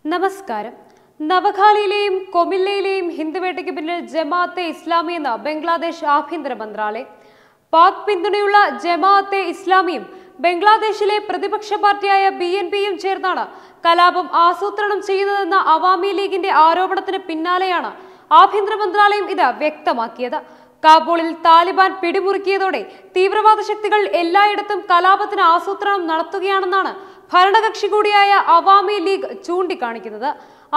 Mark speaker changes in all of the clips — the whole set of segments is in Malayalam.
Speaker 1: നമസ്കാരം. നവഖാലിയിലെയും കൊമില്ലയിലെയും ഹിന്ദുവേട്ടയ്ക്ക് പിന്നിൽ ജമാഅത്തെ ഇസ്ലാമി എന്ന ബംഗ്ലാദേശ് ആഭ്യന്തര മന്ത്രാലയം. പാക് പിന്തുണയുള്ള ജമാഅത്തെ ഇസ്ലാമിയും ബംഗ്ലാദേശിലെ പ്രതിപക്ഷ പാർട്ടിയായ BNPയും ചേർന്നാണ് കലാപം ആസൂത്രണം ചെയ്യുന്നതെന്ന അവാമി ലീഗിന്റെ ആരോപണത്തിന് പിന്നാലെയാണ് ആഭ്യന്തര മന്ത്രാലയം ഇത് വ്യക്തമാക്കിയത്. കാബൂളിൽ താലിബാൻ പിടിമുറുക്കിയതോടെ തീവ്രവാദ ശക്തികൾ എല്ലായിടത്തും കലാപത്തിന് ആസൂത്രണം നടത്തുകയാണെന്നാണ് ഭരണകക്ഷി കൂടിയായ അവാമി ലീഗ് ചൂണ്ടിക്കാണിക്കുന്നത്.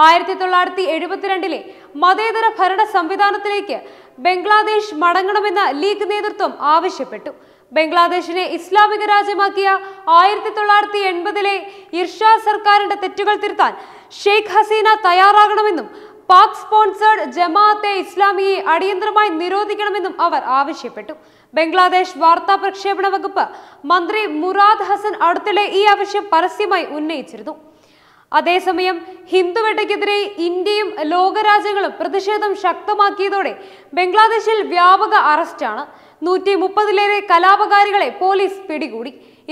Speaker 1: 1972 മതേതര ഭരണ സംവിധാനത്തിലേക്ക് ബംഗ്ലാദേശ് മടങ്ങണമെന്ന ലീഗ് നേതൃത്വം ആവശ്യപ്പെട്ടു. ബംഗ്ലാദേശിനെ ഇസ്ലാമിക രാജ്യമാക്കിയ 1980 ഇർഷാദ് സർക്കാരിന്റെ തെറ്റുകൾ തിരുത്താൻ ഷെയ്ഖ് ഹസീന തയ്യാറാകണമെന്നും പാക് സ്പോൺസേഡ് ജമാഅത്തെ ഇസ്ലാമിയെ അടിയന്തരമായി നിരോധിക്കണമെന്നും അവർ ആവശ്യപ്പെട്ടു. ബംഗ്ലാദേശ് വാർത്താ പ്രക്ഷേപണ വകുപ്പ് മന്ത്രി മുറാദ് ഹസൻ അടുത്തിടെ ഈ ആവശ്യം പരസ്യമായി ഉന്നയിച്ചിരുന്നു. അതേസമയം ഹിന്ദുവേട്ടയ്ക്കെതിരെ ഇന്ത്യയും ലോകരാജ്യങ്ങളും പ്രതിഷേധം ശക്തമാക്കിയതോടെ ബംഗ്ലാദേശിൽ വ്യാപക അറസ്റ്റാണ്. 130-ലേറെ കലാപകാരികളെ പോലീസ് പിടികൂടി.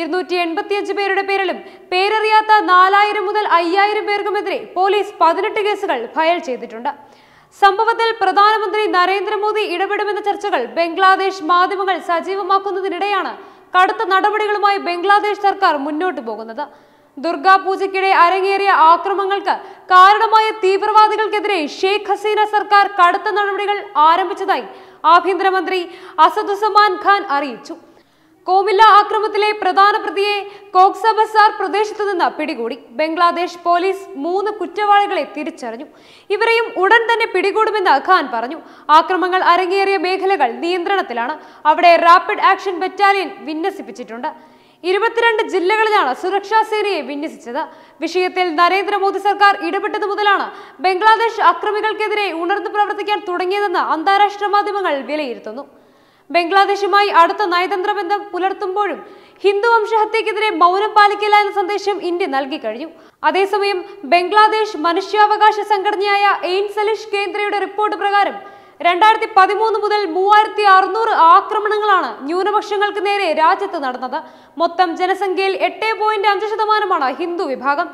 Speaker 1: 285 പേരുടെ പേരിലും പേരറിയാത്ത 4000 മുതൽ 5000 പേർക്കുമെതിരെ പോലീസ് 18 കേസുകൾ ഫയൽ ചെയ്തിട്ടുണ്ട്. സംഭവത്തിൽ പ്രധാനമന്ത്രി നരേന്ദ്രമോദി ഇടപെടുമെന്ന ചർച്ചകൾ ബംഗ്ലാദേശ് മാധ്യമങ്ങൾ സജീവമാക്കുന്നതിനിടെയാണ് കടുത്ത നടപടികളുമായി ബംഗ്ലാദേശ് സർക്കാർ മുന്നോട്ടു പോകുന്നത്. ദുർഗാ പൂജയ്ക്കിടെ അരങ്ങേറിയ ആക്രമണങ്ങൾക്ക് കാരണമായ തീവ്രവാദികൾക്കെതിരെ ഷെയ്ഖ് ഹസീന സർക്കാർ കടുത്ത നടപടികൾ ആരംഭിച്ചതായി ആഭ്യന്തരമന്ത്രി അസദുസമാൻ ഖാൻ അറിയിച്ചു. കോമില്ല ആക്രമണത്തിലെ പ്രധാന പ്രതിയെ കോക്സ ബസാർ പ്രദേശത്തു നിന്ന് പിടികൂടി. ബംഗ്ലാദേശ് പോലീസ് 3 കുറ്റവാളികളെ തിരിച്ചറിഞ്ഞു. ഇവരെയും ഉടൻ തന്നെ പിടികൂടുമെന്ന് ഖാൻ പറഞ്ഞു. ആക്രമണങ്ങൾ അരങ്ങേറിയ മേഖലകൾ നിയന്ത്രണത്തിലാണ്. അവിടെ റാപ്പിഡ് ആക്ഷൻ ബറ്റാലിയൻ വിന്യസിപ്പിച്ചിട്ടുണ്ട്. 22 ജില്ലകളിലാണ് സുരക്ഷാ സേനയെ വിന്യസിച്ചത്. വിഷയത്തിൽ നരേന്ദ്രമോദി സർക്കാർ ഇടപെട്ടതു മുതലാണ് ബംഗ്ലാദേശ് അക്രമികൾക്കെതിരെ ഉണർന്നു പ്രവർത്തിക്കാൻ തുടങ്ങിയതെന്ന് അന്താരാഷ്ട്ര മാധ്യമങ്ങൾ വിലയിരുത്തുന്നു. ബംഗ്ലാദേശുമായി അടുത്ത നയതന്ത്ര ബന്ധം പുലർത്തുമ്പോഴും ഹിന്ദു വംശഹത്യക്കെതിരെ മൗനം പാലിക്കില്ല എന്ന സന്ദേശം ഇന്ത്യ നൽകി കഴിഞ്ഞു. അതേസമയം ബംഗ്ലാദേശ് മനുഷ്യാവകാശ സംഘടനയായ എയിൻസലിഷ് കേന്ദ്രയുടെ റിപ്പോർട്ട് പ്രകാരം 2013 മുതൽ 3600 ആക്രമണങ്ങളാണ് ന്യൂനപക്ഷങ്ങൾക്ക് നേരെ രാജ്യത്ത് നടന്നത്. മൊത്തം ജനസംഖ്യയിൽ 8.5% ഹിന്ദു വിഭാഗം,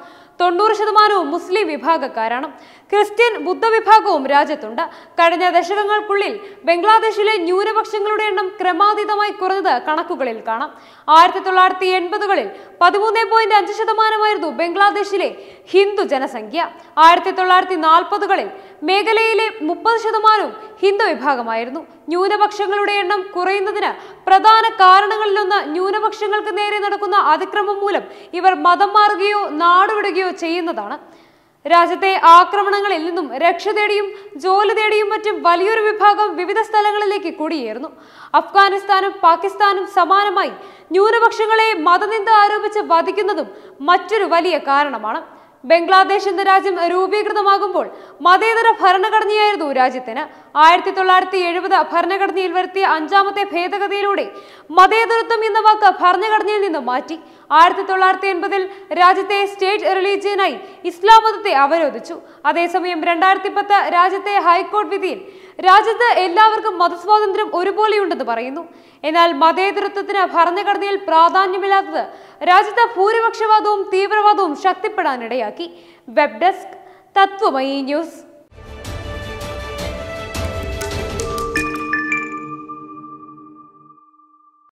Speaker 1: 90% മുസ്ലിം വിഭാഗക്കാരാണ്. ക്രിസ്ത്യൻ, ബുദ്ധ വിഭാഗവും രാജ്യത്തുണ്ട്. കഴിഞ്ഞ ദശകങ്ങൾക്കുള്ളിൽ ബംഗ്ലാദേശിലെ ന്യൂനപക്ഷങ്ങളുടെ എണ്ണം ക്രമാതീതമായി കുറഞ്ഞത് കണക്കുകളിൽ കാണാം. 1980-കളിൽ 13.5% ബംഗ്ലാദേശിലെ ഹിന്ദു ജനസംഖ്യ. 1940-കളിൽ മേഖലയിലെ 30% ഹിന്ദു വിഭാഗമായിരുന്നു. ന്യൂനപക്ഷങ്ങളുടെ എണ്ണം കുറയുന്നതിന് പ്രധാന കാരണങ്ങളിലൊന്ന് ന്യൂനപക്ഷങ്ങൾക്ക് നേരെ നടക്കുന്ന അതിക്രമം മൂലം ഇവർ മതം മാറുകയോ നാടുവിടുകയോ ചെയ്യുന്നതാണ്. രാജ്യത്തെ ആക്രമണങ്ങളിൽ നിന്നും രക്ഷ തേടിയും ജോലി തേടിയും മറ്റും വലിയൊരു വിഭാഗം വിവിധ സ്ഥലങ്ങളിലേക്ക് കുടിയേറുന്നു. അഫ്ഗാനിസ്ഥാനും പാകിസ്ഥാനും സമാനമായി ന്യൂനപക്ഷങ്ങളെ മതനിന്ദ ആരോപിച്ച് വധിക്കുന്നതും മറ്റൊരു വലിയ കാരണമാണ്. ബംഗ്ലാദേശ് എന്ന രാജ്യം രൂപീകൃതമാകുമ്പോൾ മതേതര ഭരണഘടനയായിരുന്നു രാജ്യത്തിന്. 1970 ഭരണഘടനയിൽ വരുത്തിയ 5ാമത്തെ ഭേദഗതിയിലൂടെ മതേതരത്വം എന്ന വാക്ക് ഭരണഘടനയിൽ നിന്ന് മാറ്റി. 1980 രാജ്യത്തെ സ്റ്റേറ്റ് റിലീജിയനായി ഇസ്ലാം മതത്തെ അവരോധിച്ചു. അതേസമയം 2010 രാജ്യത്തെ ഹൈക്കോടതി വിധിയിൽ രാജ്യത്ത് എല്ലാവർക്കും മതസ്വാതന്ത്ര്യം ഒരുപോലെയുണ്ടെന്ന് പറയുന്നു. എന്നാൽ മതേതരത്വത്തിന് ഭരണഘടനയിൽ പ്രാധാന്യമില്ലാത്തത് രാജ്യത്തെ ഭൂരിപക്ഷവാദവും തീവ്രവാദവും ശക്തിപ്പെടാനിടയാക്കി. Web desk, Tatwamayi news.